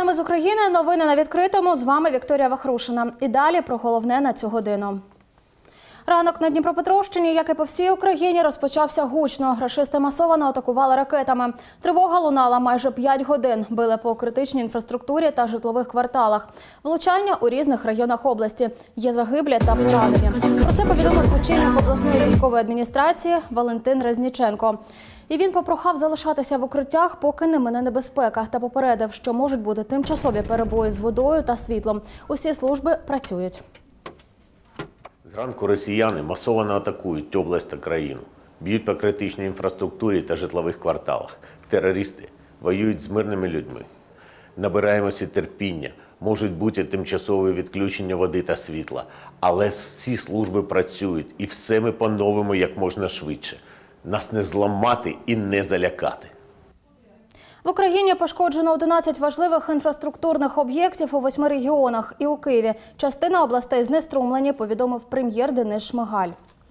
вами з України. Новини на відкритому. З вами Вікторія Вахрушина. І далі про головне на цю годину. Ранок на Дніпропетровщині, як і по всій Україні, розпочався гучно. Рашисти масово атакували ракетами. Тривога лунала майже 5 годин. Били по критичній інфраструктурі та житлових кварталах. Влучання у різних районах області. Є загиблі та поранені. Про це повідомив очільник обласної військової адміністрації Валентин Резніченко. І він попрохав залишатися в укриттях, поки не мине небезпека, та попередив, що можуть бути тимчасові перебої з водою та світлом. Усі служби працюють. Зранку росіяни масово атакують область та країну. Б'ють по критичній інфраструктурі та житлових кварталах. Терористи воюють з мирними людьми. Набираємося терпіння. Можуть бути тимчасові відключення води та світла. Але всі служби працюють. І все ми по-новому як можна швидше. Нас не зламати і не залякати. В Україні пошкоджено 11 важливих інфраструктурних об'єктів у 8 регіонах. І у Києві частина областей знеструмлені, повідомив прем'єр Денис Шмигаль.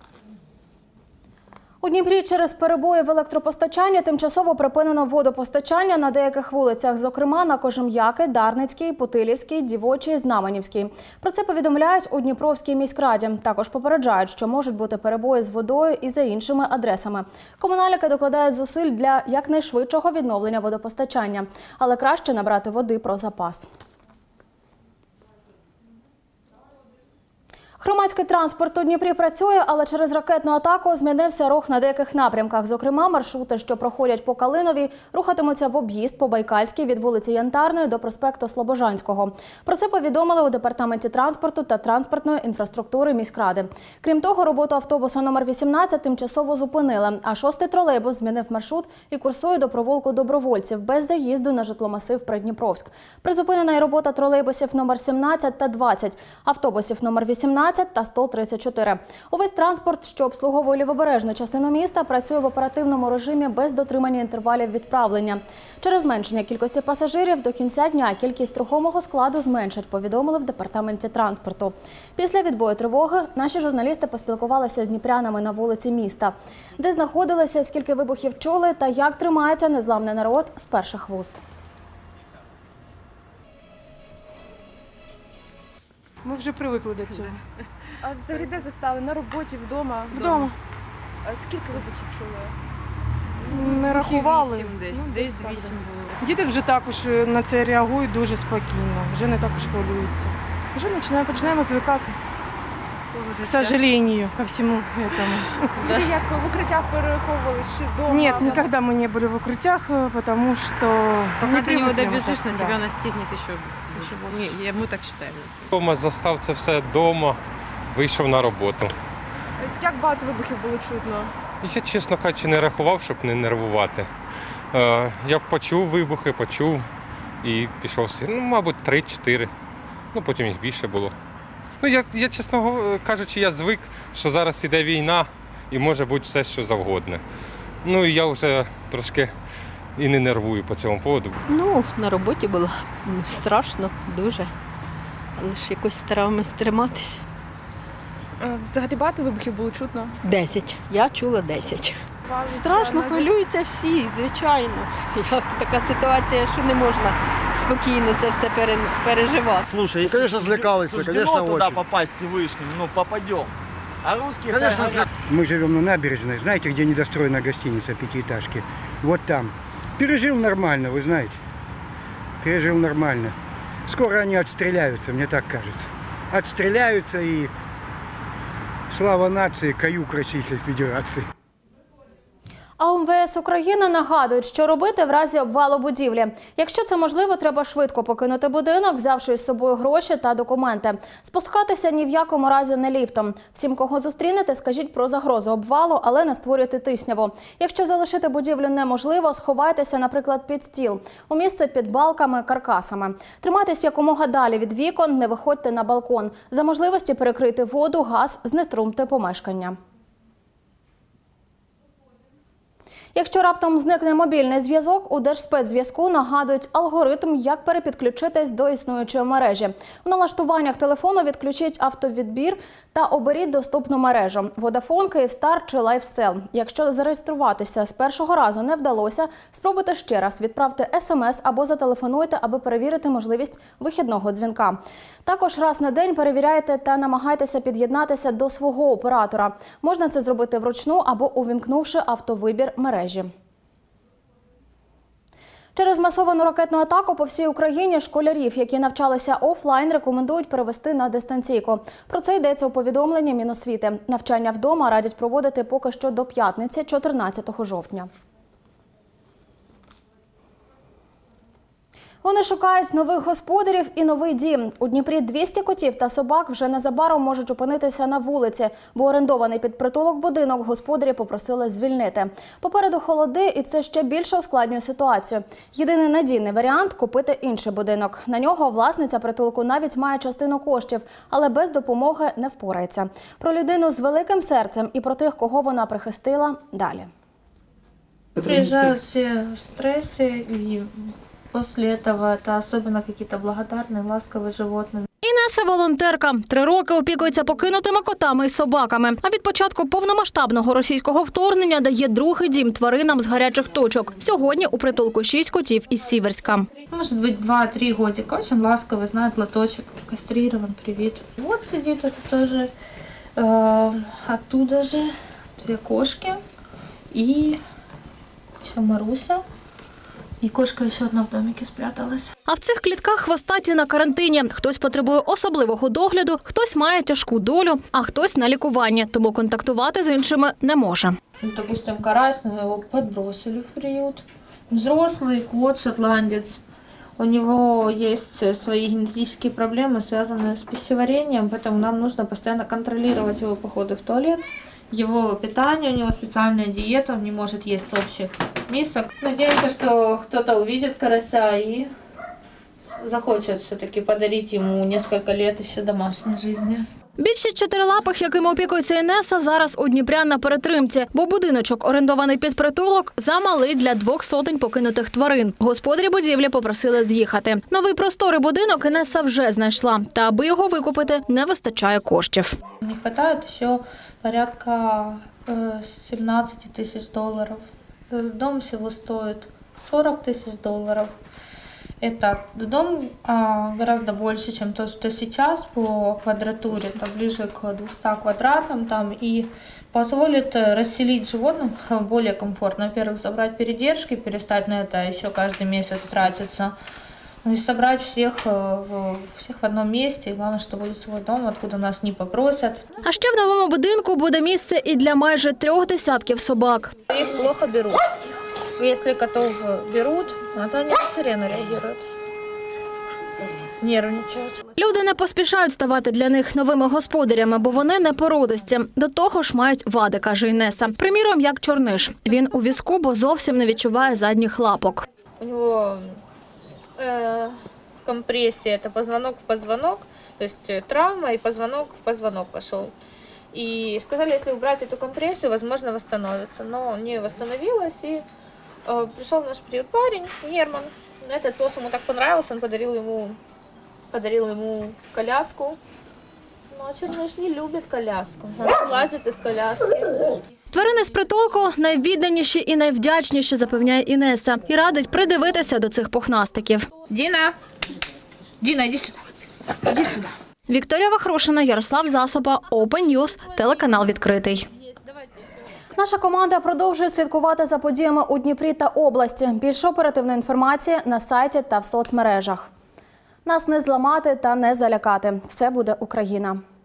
У Дніпрі через перебої в електропостачанні тимчасово припинено водопостачання на деяких вулицях, зокрема на Кожем'яки, Дарницькій, Путилівській, Дівочій, Знаменівській. Про це повідомляють у Дніпровській міськраді. Також попереджають, що можуть бути перебої з водою і за іншими адресами. Комунальники докладають зусиль для якнайшвидшого відновлення водопостачання. Але краще набрати води про запас. Громадський транспорт у Дніпрі працює, але через ракетну атаку змінився рух на деяких напрямках. Зокрема, маршрути, що проходять по Калиновій, рухатимуться в об'їзд по Байкальській від вулиці Янтарної до проспекту Слобожанського. Про це повідомили у Департаменті транспорту та транспортної інфраструктури міськради. Крім того, роботу автобуса номер 18 тимчасово зупинили, а 6-й тролейбус змінив маршрут і курсує до провулку Добровольців без заїзду на житломасив Придніпровськ. Призупинена й робота тролейбусів номер 17 та 20, автобусів номер 18 та 134. Увесь транспорт, що обслуговує лівобережну частину міста, працює в оперативному режимі без дотримання інтервалів відправлення. Через зменшення кількості пасажирів до кінця дня кількість рухомого складу зменшать, повідомили в Департаменті транспорту. Після відбою тривоги наші журналісти поспілкувалися з дніпрянами на вулиці міста, де знаходилися, скільки вибухів чули та як тримається незламний народ з перших вуст. Ми вже привикли до цього. А взагалі де застали? На роботі, вдома? Вдома. А скільки вибухів чули? Не рахували. Десь 8 було. Діти вже також на це реагують дуже спокійно, вже не також хвилюються. Вже починаємо звикати. К сожалению, ко всему этому. Взагалі як в укриттях переховувались чи вдома? Нет, никогда мы не были в укрытиях, потому что... Пока до него добежишь, на тебя настигнет еще. Мы так считаем. Дома застав це все вдома, вийшов на роботу. Як багато вибухів було чутно? Я, чесно кажучи, не рахував, щоб не нервувати. Я почув вибухи, і пішов. Мабуть, 3-4. Потім їх більше було. Я, чесно кажучи, я звик, що зараз іде війна і може бути все, що завгодно. І я вже трошки і не нервую по цьому поводу. На роботі було страшно, дуже. Але ж якось стараємось триматися. Взагалі багато вибухів було чутно? 10. Я чула 10. Страшно, хвилюються всі, звичайно. Така ситуація, що не можна спокійно це все переживати. Слушай, если конечно, злякались, конечно, туда очень. попасть Всевышним, попадем. А русские... Конечно, мы живем на набережной, знаете, где недостроена гостиница, пятиэтажки? Вот там. Пережил нормально, вы знаете. Пережил нормально. Скоро они отстреляются, мне так кажется. Отстреляются и слава нации, каюк Российской Федерации. А у МВС України нагадують, що робити в разі обвалу будівлі. Якщо це можливо, треба швидко покинути будинок, взявши з собою гроші та документи. Спускатися ні в якому разі не ліфтом. Всім, кого зустрінете, скажіть про загрозу обвалу, але не створюйте тисняву. Якщо залишити будівлю неможливо, сховайтеся, наприклад, під стіл. У місце під балками, каркасами. Тримайтесь якомога далі від вікон, не виходьте на балкон. За можливості перекрийте воду, газ, знеструмте помешкання. Якщо раптом зникне мобільний зв'язок, у Держспецзв'язку нагадують алгоритм, як перепідключитись до існуючої мережі. У налаштуваннях телефону відключіть автовідбір та оберіть доступну мережу – Vodafone, Kyivstar чи LifeSell. Якщо зареєструватися з першого разу не вдалося, спробуйте ще раз, відправте смс або зателефонуйте, аби перевірити можливість вихідного дзвінка. Також раз на день перевіряйте та намагайтеся під'єднатися до свого оператора. Можна це зробити вручну або увімкнувши автовибір мережі. Через масовану ракетну атаку по всій Україні школярів, які навчалися офлайн, рекомендують перевести на дистанційку. Про це йдеться у повідомленні Міносвіти. Навчання вдома радять проводити поки що до п'ятниці, 14 жовтня. Вони шукають нових господарів і новий дім. У Дніпрі 200 котів та собак вже незабаром можуть опинитися на вулиці, бо орендований під притулок будинок господарі попросили звільнити. Попереду холоди, і це ще більше ускладнює ситуацію. Єдиний надійний варіант – купити інший будинок. На нього власниця притулку навіть має частину коштів, але без допомоги не впорається. Про людину з великим серцем і про тих, кого вона прихистила – далі. Приезжают все в стрессе, и после этого это особенно какие-то благодарные, ласковые животные. Інеса – волонтерка. 3 роки опікується покинутими котами і собаками. А від початку повномасштабного російського вторгнення дає другий дім тваринам з гарячих точок. Сьогодні у притулку 6 котів із Сіверська. Может быть 2-3 годика, очень ласковый, знает лоточек, кастрирован, привит. Вот сидит это тоже, оттуда же 2 кошки и еще Маруся. І кошка ще одна в домике спряталась. А в цих клітках хвостаті на карантині. Хтось потребує особливого догляду, хтось має тяжку долю, а хтось на лікуванні, тому контактувати з іншими не може. Допустим, карась, но его подбросили в приют. Взрослый кот, шотландец. У него есть свои генетические проблемы, связанные с пищеварением, поэтому нам нужно постоянно контролировать его походы в туалет. Его питание, у него специальная диета, он не может есть с общих мисок. Надеемся, что кто-то увидит карася и захочет все-таки подарить ему несколько лет еще домашней жизни. Більшість чотирилапих, якими опікується Інеса, зараз у Дніпрян на перетримці, бо будиночок, орендований під притулок, замалий для 200 покинутих тварин. Господарі будівлі попросили з'їхати. Новий просторий будинок Інеса вже знайшла, та аби його викупити, не вистачає коштів. Не вистачає ще порядка 17 тысяч долларов. Дом всего стоит 40 тысяч долларов. Это дом гораздо больше, чем то, что сейчас по квадратуре. Это ближе к 200 квадратам. Там, и позволит расселить животных более комфортно. Во-первых, забрать передержки, перестать на это еще каждый месяц тратиться. И собрать всех в одном месте. И главное, что будет свой дом, откуда нас не попросят. А ще в новому будинку буде місце і для майже 3 десятків собак. Их плохо берут. Если котов берут, то они на сирену реагируют. Нервничають. Люди не поспішають ставати для них новими господарями, бо вони не породисті. До того ж мають вади, каже Інеса. Приміром, як чорниш. Він у візку, бо зовсім не відчуває задніх лапок. У нього компрессия, это позвонок в позвонок, то есть травма и позвонок в позвонок пошел. И сказали, если убрать эту компрессию, возможно, восстановится. Но не восстановилась, и пришел наш приют парень, Герман. Этот пес ему так понравился, он подарил ему коляску. Ну, а черныш не любит коляску, он лазит из коляски. Тварини з притулку найвідданіші і найвдячніші, запевняє Інеса. І радить придивитися до цих пухнастиків. Діна, іди сюди. Іди сюди. Вікторія Вахрушина, Ярослав Засоба, Open News, телеканал «Відкритий». Наша команда продовжує слідкувати за подіями у Дніпрі та області. Більше оперативної інформації на сайті та в соцмережах. Нас не зламати та не залякати. Все буде Україна.